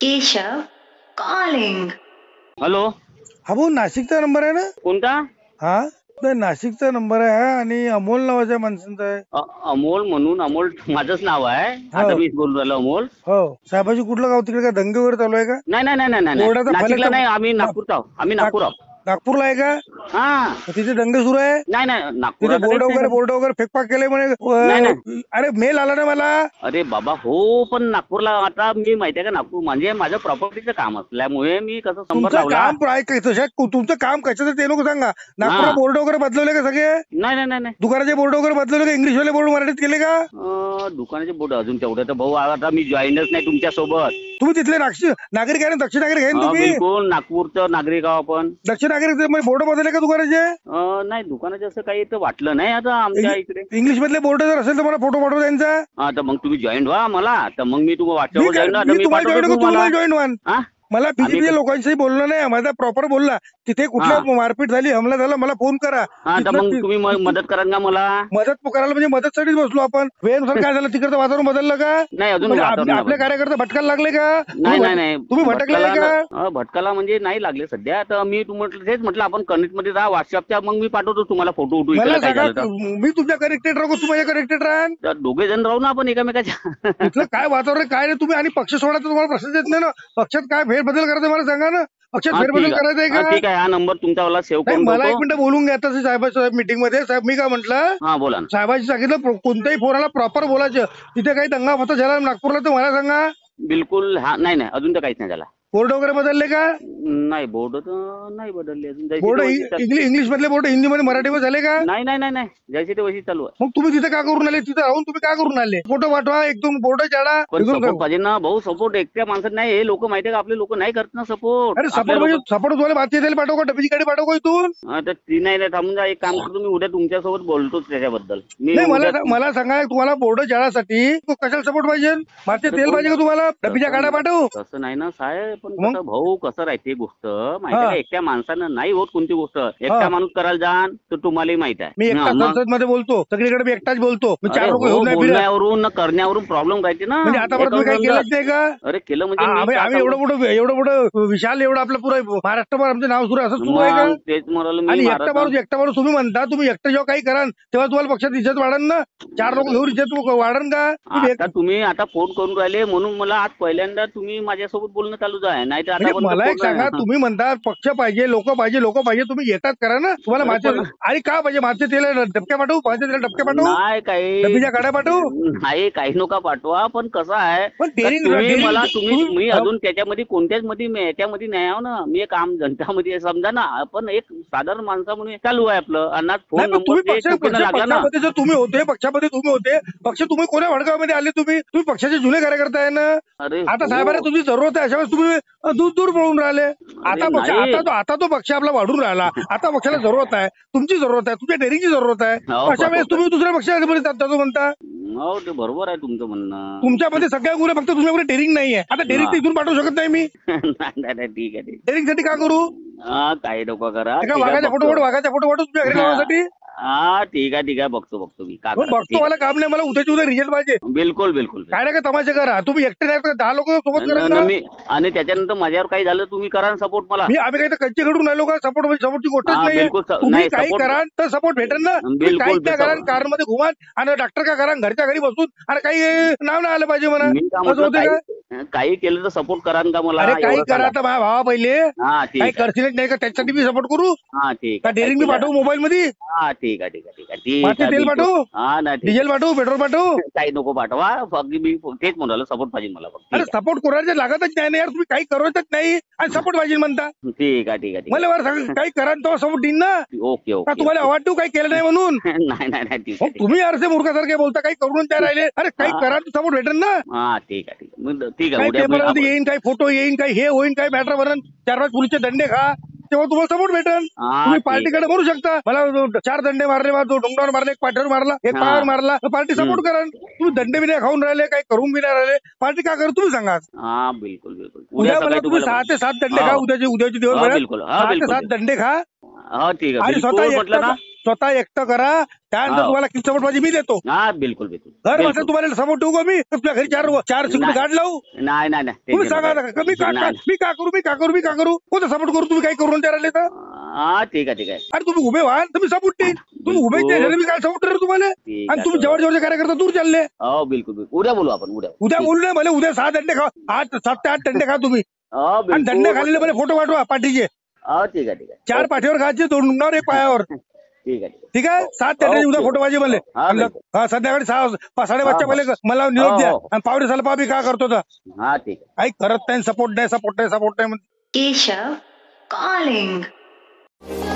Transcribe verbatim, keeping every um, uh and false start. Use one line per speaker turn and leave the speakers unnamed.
Keshav calling.
Hello.
हा भाऊ नाशिकचा नंबर आहे ना?
कोणता?
हा नाही, नाशिकचा नंबर आहे हा आणि अमोल नावाच्या माणसांचा आहे.
अ- अमोल म्हणून. अमोल माझंच नाव आहे. आता
हो.
मी बोलून राहिलो अमोल.
हो साहेबाजी कुठलं गाव तिकडे? काय दंगे वगैरे चालू आहे का?
नाही नाही नाही नाही नाही
बोर्डाचा फलक
नाशिकला
तर-
नाही, आम्ही नागपूरचा आहोत. आम्ही नागपूर आहोत.
नागपूरला आहे का?
हा.
तिथे दंगे सुरू आहे.
नाही नाही
तिथे
नागपूर
बोर्ड वगैरे बोर्ड वगैरे फेकपाक केले म्हणे.
नाही,
अ, अरे मेल आला ना मला.
अरे बाबा हो, पण नागपूरला आता मी माहितीये का, नागपूर म्हणजे माझं प्रॉपर्टीचं काम असल्यामुळे मी कसं संपर्क
तुमचं
लावला.
काम आहे का तशा? तुमचं काम कशाचं ते लोक सांगा. नागपूरला
हा.
बोर्ड वगैरे बदलवले का सगळे?
नाही नाही नाही नाही
दुकानाचे बोर्ड वगैरे बदलवले का? इंग्लिश वाले बोर्ड मराठीत केले का?
अं, दुकानाचे बोर्ड अजून तेवढं तर भाऊ आता मी जॉईनच नाही तुमच्या सोबत.
तुम्ही तिथले नागशी नागरिक आहे ना? दक्षिण नागरिक आहे ना तुम्ही?
बिलकुल नागपूरचं नागरिक आहो आपण.
दक्षिण नागरिक बोर्ड बदलले का दुकानाचे?
अं, नाही दुकानाचे असं काही तर वाटलं नाही आता आमच्या इकडे.
इंग्लिश मधले बोर्ड जर असेल तर मला फोटो पाठवा त्यांचा.
हा तर मग तुम्ही जॉईन व्हा मला, तर मग मी तुम्हाला
मी
व्हॉट्सअपवर जॉईन
काय- मी तुम्हाला जॉईन तुम्हाला जॉईन व्हान.
हा
मला बीजेपीच्या लोकांशी बोलणं नाही, माझा प्रॉपर बोलला. तिथे कुठल्या मारपीट झाली, हमला झाला, मला फोन करा.
हा तर मग तुम्ही म- मदत कराल का मला?
मदत करायला म्हणजे मदतसाठीच बसलो आपण. वेळेनुसार काय झालं, तिकडचं वातावरण बदललं का?
नाही अजून
म्हणजे
वातावरण
आपले आपले
नाही.
कार्यकर्ते भटकायला लागले का?
नाही नाही नाही
तुम्ही भटकलेले का?
भटकाला- भटकाला म्हणजे नाही लागले सध्या. तर मी तुम्हाला तेच म्हटलं आपण कनेक्ट मध्ये राहा व्हॉट्सअपच्या, मग मी पाठवतो तुम्हाला फोटो उठू
मला
इकडे काय
सांगा,
झालं तर.
मी तुमच्या कनेक्टेड राहू, तू माझ्या कनेक्टेड राहा.
तर दोघे जण राहू ना आपण एकामेकाच्या.
तिथलं काय वातावरण आहे, काय नाही. तुम्ही आणि पक्ष सोडायचं तुम्हाला प्रश्न येत नाही ना. पक्षात काय फेरबदल करायचं मला सांगा ना. पक्षात
हा,
फेरबदल
ठीक आहे.
करायचा आहे
हा,
का?
ठीक आहे. हा नंबर तुमच्यावाला सेव्ह
नाही,
करून
मला एक
ठेवतो.
मिनिट बोलून घ्या तसं साहेब साहेब मीटिंग मध्ये. साहेब मी काय म्हटलं,
हा बोला ना.
साहेबांनी सांगितलं प्रो- कोणत्याही फोराला प्रॉपर बोलायचं. तिथे काही दंगा फसा झाला नागपूरला तर मला सांगा.
बिलकुल. हा नाही नाही अजून तर काहीच नाही झाला.
बोर्ड वगैरे बदलले का?
नाही बोर्ड तर नाही बदलले अजून. जैसे
बोर्ड
ते वैसे चालू-
इंग्लिश इंग्लिश मधले बोर्ड हिंदीमध्ये मराठीवर झाले का?
नाही नाही नाही नाही जैसे ते वैसे चालू आहे.
मग तुम्ही तिथे का करून आले? तिथे राहून तुम्ही का करून आले? फोटो पाठवा, एक दोन बोर्ड चाडा.
पण
इथून
सपोर्ट
का-
पाहिजे ना भाऊ. सपोर्ट एकट्या माणसात नाही. हे लोक माहितीये का, आपले लोक नाही करत ना सपोर्ट.
अरे सपोर्ट म्हणजे सपोर्ट तुम्हाला भाती द्यायला पाठवू का? डबीची गाडी पाठवू का इथून?
तर ती नाही नाही थांबून जा. एक काम करतो मी, उद्या तुमच्यासोबत बोलतोच त्याच्याबद्दल. मी
नाही, मला
उद्या-
मला सांगा, तुम्हाला बोर्ड जाळासाठी कशाला सपोर्ट पाहिजे? माती तेल पाहिजे का तुम्हाला? डबीच्या गाड्या पाठवू?
तसं नाही ना साहेब. पण
मग?
कसं भाऊ, कसं राहते गोष्ट माहिती
हा.
का, एकट्या माणसानं नाही होत कोणती गोष्ट. एकटा माणूस करायला जाण तर तुम्हालाही माहित आहे.
मी एकटा
हा, मग-
संसद मध्ये बोलतो, सगळीकडे मी एकटाच बोलतो. मी चार
अरे
लोक
हो,
घेऊन नाही फिरत.
बोलण्यावरून न करण्यावरून प्रॉब्लेम राहते ना.
म्हणजे आतापर्यंत तुम्ही काही
एका-
केलंच नाही का?
अरे केलं म्हणजे मी
आम्ही
काय
आम्ही एवढं
सांगू?
मोठं एवढं मोठं विशाल एवढं आपलं पुरं महाराष्ट्रभर आमचं नाव सुरू आहे, असं सुरू आहे का?
मग तेच म्हणालो मी.
आणि एकटा
महाराष्ट्र-
माणूस एकटा माणूस तुम्ही म्हणता, तुम्ही एकटं जेव्हा काही कराल तेव्हा तुम्हाला पक्षात इज्जत वाढन ना. चार लोक घेऊन इज्जत वाढन का? तुम्ही एक-
आता तुम्ही आता फोन करून राहिले म्हणून मला आज पहिल्यांदा तुम्ही माझ्यासोबत बोलणं चालूच आहे. नाही तर
म्हणजे
आता
मला एक सांगा, तुम्ही म्हणता पक्ष पाहिजे, लोक पाहिजे, लोक पाहिजे, तुम्ही येतात करा ना. तुम्हाला
अरे
माझे
पण-
आणि का पाहिजे? माझे तेल डबक्या पाठवू, माझे तेल डबक्या पाठवू,
नाही काही
डबीच्या गाड्या पाठवू.
नाही काही नका पाठवा. पण कसं आहे
पण
का
daring-
तुम्ही
daring-
मला तुम्ही
तुम्ही-
मी अजून त्याच्यामध्ये कोणत्याच मध्ये मी याच्यामध्ये नाही आहो ना. मी एक आम जनतामध्ये समजा ना. आपण एक साधारण माणसा म्हणून चालू आहे आपलं. आणि फोन
नाही, पण
नंबर
तुम्ही
ते
पक्ष
चुकीनं
पक्ष-
लागला ना.
पक्षामध्ये जर तुम्ही होते, पक्षामध्ये तुम्ही होते, पक्ष तुम्ही कोण्या भडकामध्ये आले? तुम्ही तुम्ही पक्षाचे जुने कार्यकर्ते आहे ना.
अरे
आता
हो.
साहेबांना तुमची जरूरत आहे, अशा वेळेस तुम्ही दूर दूर पळून राहिले. आता पक्ष
नाही.
आता तो आता तो पक्ष आपला वाढून राहिला. आता पक्षाला जरूरत आहे, तुमची जरूरत आहे, तुमच्या डेअरिंगची जरूरत आहे.
हो,
अशा वेळेस
बरोबर.
तुम्ही दुसऱ्या पक्षामध्ये जातो म्हणता.
हो ते बरोबर आहे तुमचं म्हणणं.
तुमच्यामध्ये सगळ्या गुन्हे, फक्त तुमच्याकडे डेअरिंग नाहीये. आता डेअरिंग
हा.
इथून पाठवू शकत नाही मी.
नाही नाही नाही, ठीक आहे ठीक
डेअरिंग साठी का करू?
आहे. हा काही नको करा.
एका
ठीक आहे,
वाघाच्या फोटो
बघतो.
वाघाच्या फोटो वाटू तुमच्या घरी
हा.
लावण्यासाठी.
हा ठीक आहे ठीक आहे बघतो बघतो मी काय
मग
करायचं,
बघतो,
ठीक
मला काम नाही, मला उद्याची उद्या रिझल्ट पाहिजे.
आहे. बिलकुल बिलकुल
काय नाही का तमाशे करा. तुम्ही एकटे नाही तर दहा लोक सोबत करा
न-
ना.
न- मी आणि त्याच्यानंतर माझ्यावर काही झालं तुम्ही करा सपोर्ट मला.
मी आम्ही काही तर कच्चे घडून राहिलो का? सपोर्ट म्हणजे सपोर्टची गोष्टच
हा,
नाहीये.
बिलकुल स-
तुम्ही
नाही,
काही
support-
करा तर सपोर्ट भेटेल ना. तुम्ही
बिलकुल
काहीच नाही करा,
support.
कार मध्ये घुमान आणि डॉक्टर का करा, घरच्या घरी बसून आणि काही नाव नाही आलं पाहिजे म्हणा.
मी काय
असं
म्हटलं,
होते का?
काही काही केलं तर सपोर्ट करा का मला.
अरे काही
एवढं
करा
सांगा.
तर माझ्या भावा पहिले.
हा ठीक
काही
आहे.
करशील नाही का? त्याच्यासाठी मी सपोर्ट करू
हा ठीक
का?
आहे.
डेअरिंग मी पाठवू मोबाईल मध्ये?
हा ठीक आहे ठीक आहे ठीक आहे ठीक
माती
आहे
तेल
बिलकुल.
पाठवू?
हा नाही ठीक
डिझेल पाठवू, पेट्रोल पाठवू?
आहे. काही नको पाठवा. फक्त मी तेच म्हणालो सपोर्ट पाहिजे मला फक्त.
अरे
ठीक
सपोर्ट करायचं लागतच नाही ना यार. तुम्ही काही करतच नाही आणि सपोर्ट पाहिजे म्हणता.
आहे ठीक आहे ठीक आहे ठीक
मला वर सांगा, काही करा तेव्हा सपोर्ट देईन ना.
आहे. ओके
का
ओके
तुम्हाला वाटू काही केलं नाही म्हणून?
नाही नाही नाही ठीक
मग
आहे ठीक
तुम्ही अरे मूर्खासारखे बोलता, काही करून त्या राहिले. अरे काही
हा.
करा तर सपोर्ट भेटेल ना.
आहे. हा ठीक आहे ठीक आहे. मग ठीक आहे
काही
उद्या मी
पेपरमध्ये
आपण-
येईन, काही फोटो येईन, काही हे होईन, काही मॅटर बनन, चार पाच पोलीसचे दंडे खा, तेव्हा तुम्हाला सपोर्ट भेटेल.
हा,
तुम्ही
ठीक
पार्टीकडे म्हणू शकता, मला जो चार दंडे मारले, मला जो डोंगरावर मारले, एक पाठीवर मारला, एक
हा.
पायावर मारला, पार्टी सपोर्ट करा. तुम्ही दंडे बी नाही खाऊन राहिले, काही करून बी नाही राहिले, पार्टी का करू तुम्ही सांगा.
हा बिलकुल बिलकुल.
उद्या मला
सकाळी
तुम्ही
तुम्हाला-
सहा ते सात दंडे
हा.
खा. उद्याचे उद्याचे दिवस
हा,
भरात
बिलकुल. हा,
सहा ते
बिलकुल.
सात दंडे खा
हा ठीक आहे
आणि
बिलकुल
स्वतः
म्हटलं ना.
एकटा स्वतः एकटं करा, त्यानंतर
हो.
तुम्हाला किती सपोर्ट पाहिजे मी देतो.
हा बिलकुल बिलकुल
घर बसल्या
बिलकुल.
तुम्हाला सपोर्ट ठेवू का मी? तुमच्या घरी चार चार सिक्युरिटी
नाही.
गार्ड लावू?
नाही नाही नाही
तुम्ही
tension
सांगा
नका.
ना, मी का
नाही, नाही.
मी का करू मी का करू मी का करू कोणतं सपोर्ट करू? तुम्ही काही करून राहिले तर
हा ठीक आहे ठीक आहे
अरे तुम्ही उभे व्हा, तुम्ही सपोर्ट देईन. तुम्ही उभे
बिलकुल.
नाही मी काय सपोर्ट देणार तुम्हाला?
ठीक
आणि
आहे,
तुम्ही
सर.
जवळ जवळचे कार्यकर्ता दूर चालले.
हो बिलकुल बिलकुल उद्या बोलू आपण उद्या
उद्या
ठीक.
बोलू नये मला, उद्या सहा दंडे खा, आठ सात ते आठ दंडे खा तुम्ही.
हो
आणि
बिलकुल
दंडे खाल्लेले मला फोटो पाठवा पाठीचे.
हो ठीक आहे ठीक आहे
चार पाठीवर खायचे, दोन रुग्णावर एक पायावर.
ठीक आहे ठीक आहे
ठीक आहे, सात दंडे उद्या
ओके.
फोटो पाहिजे मला.
हा, बिलकुल.
हा, संध्याकाळी सहा पा- साडेपाचच्या
हा,
पहिले मला निरोप
हो,
द्या.
हो.
आणि पावडे साला पहा मी काय करतो तर
हा ठीक आहे
काही करत नाही, सपोर्ट नाही सपोर्ट नाही सपोर्ट नाही म्हणते.
Keshav calling.